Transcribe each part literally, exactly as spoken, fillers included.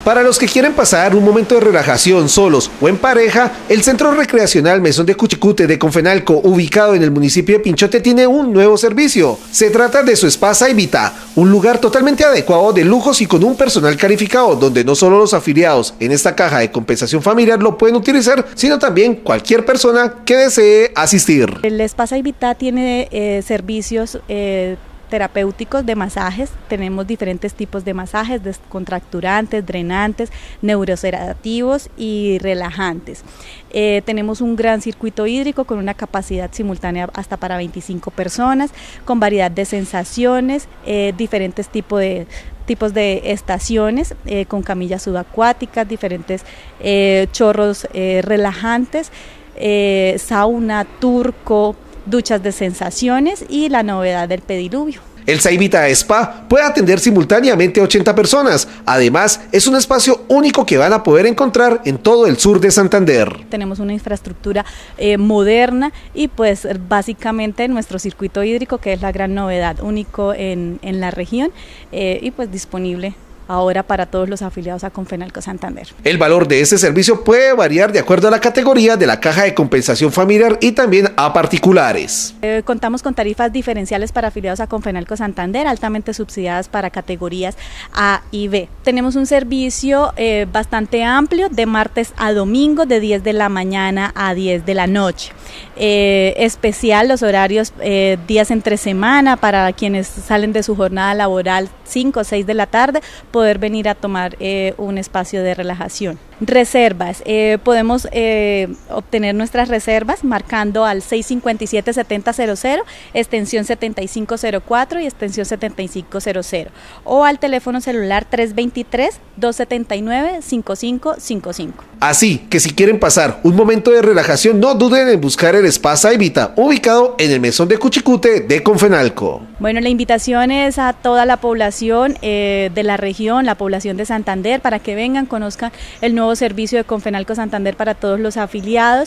Para los que quieren pasar un momento de relajación solos o en pareja, el Centro Recreacional Mesón de Cuchicute de Confenalco, ubicado en el municipio de Pinchote, tiene un nuevo servicio. Se trata de su Spa Saivita, un lugar totalmente adecuado de lujos y con un personal calificado, donde no solo los afiliados en esta caja de compensación familiar lo pueden utilizar, sino también cualquier persona que desee asistir. El Spa Saivita tiene eh, servicios eh, terapéuticos de masajes. Tenemos diferentes tipos de masajes, descontracturantes, drenantes, neurosedativos y relajantes. Eh, tenemos un gran circuito hídrico con una capacidad simultánea hasta para veinticinco personas, con variedad de sensaciones, eh, diferentes tipos de tipos de estaciones, eh, con camillas subacuáticas, diferentes eh, chorros eh, relajantes, eh, sauna, turco, duchas de sensaciones y la novedad del pediluvio. El Saivita Spa puede atender simultáneamente a ochenta personas. Además, es un espacio único que van a poder encontrar en todo el sur de Santander. Tenemos una infraestructura eh, moderna y pues básicamente nuestro circuito hídrico, que es la gran novedad, único en, en la región eh, y pues disponible ahora para todos los afiliados a Confenalco Santander. El valor de este servicio puede variar de acuerdo a la categoría de la caja de compensación familiar y también a particulares. Eh, contamos con tarifas diferenciales para afiliados a Confenalco Santander, altamente subsidiadas para categorías A y B. Tenemos un servicio eh, bastante amplio de martes a domingo de diez de la mañana a diez de la noche. Eh, especial los horarios eh, días entre semana para quienes salen de su jornada laboral cinco o seis de la tarde, poder venir a tomar eh, un espacio de relajación. Reservas, eh, podemos eh, obtener nuestras reservas marcando al seis cinco siete, siete cero cero cero, extensión setenta y cinco cero cuatro y extensión setenta y cinco cero cero, o al teléfono celular tres dos tres, dos siete nueve, cinco cinco cinco cinco. Así que si quieren pasar un momento de relajación, no duden en buscar el Spa Saivita, ubicado en el Mesón de Cuchicute de Confenalco. Bueno, la invitación es a toda la población eh, de la región, la población de Santander, para que vengan, conozcan el nuevo servicio de Confenalco Santander para todos los afiliados.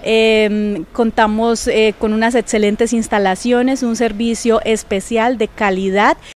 Eh, contamos eh, con unas excelentes instalaciones, un servicio especial de calidad.